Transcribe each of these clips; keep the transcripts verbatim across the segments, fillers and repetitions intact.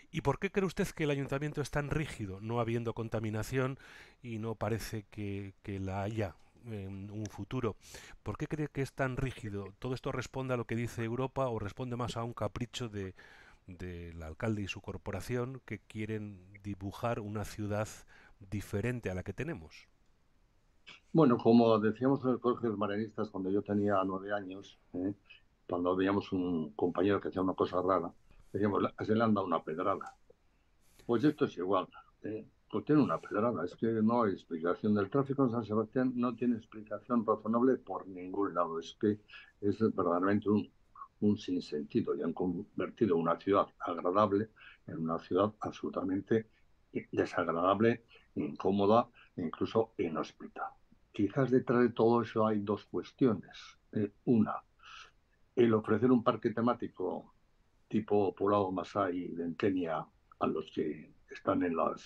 ¿Y por qué cree usted que el ayuntamiento es tan rígido, no habiendo contaminación y no parece que, que la haya en un futuro? ¿Por qué cree que es tan rígido? ¿Todo esto responde a lo que dice Europa o responde más a un capricho de, del alcalde y su corporación que quieren dibujar una ciudad diferente a la que tenemos? Bueno, como decíamos en el Colegio de Marianistas cuando yo tenía nueve años, ¿eh? Cuando veíamos un compañero que hacía una cosa rara, decíamos, "La- se le han dado una pedrada". Pues esto es igual, ¿eh? Pues tiene una pedrada, es que no hay explicación. Del tráfico en San Sebastián no tiene explicación razonable por ningún lado, es que es verdaderamente un, un sinsentido y han convertido una ciudad agradable en una ciudad absolutamente desagradable, incómoda e incluso inhóspita. Quizás detrás de todo eso hay dos cuestiones. Eh, una, el ofrecer un parque temático tipo poblado Masái de Kenia a los que están en las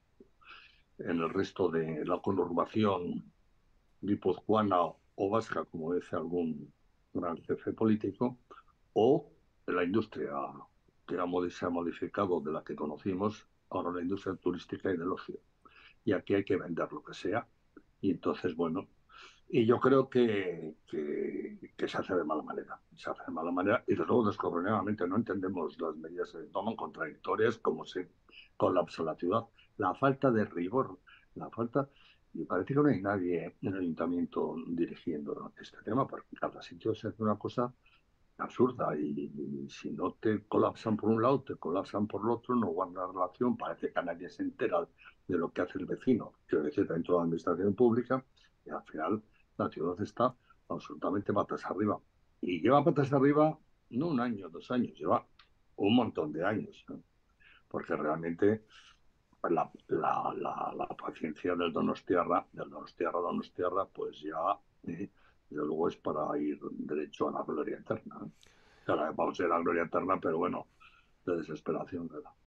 en el resto de la conurbación guipuzcoana o vasca, como dice algún gran jefe político, o la industria que ha modi- se ha modificado de la que conocimos, ahora la industria turística y del ocio. Y aquí hay que vender lo que sea. Y entonces, bueno, y yo creo que, que, que se hace de mala manera. Se hace de mala manera y, desde luego, descoordinadamente. No entendemos las medidas que se toman contradictorias, como se colapsa la ciudad. La falta de rigor, la falta. Y parece que no hay nadie en el ayuntamiento dirigiendo este tema, porque en cada sitio se hace una cosa absurda y, y si no te colapsan por un lado, te colapsan por el otro, no guardan relación, parece que nadie se entera de lo que hace el vecino, quiero decir, dentro de la administración pública, y al final la ciudad está absolutamente patas arriba. Y lleva patas arriba no un año, dos años, lleva un montón de años, ¿no? Porque realmente la, la, la, la paciencia del Donostiarra, del Donostiarra, Donostiarra, pues ya, eh, desde luego es para ir derecho a la gloria eterna, ¿eh? Claro, vamos a ir a la gloria eterna, pero bueno, de desesperación, ¿verdad?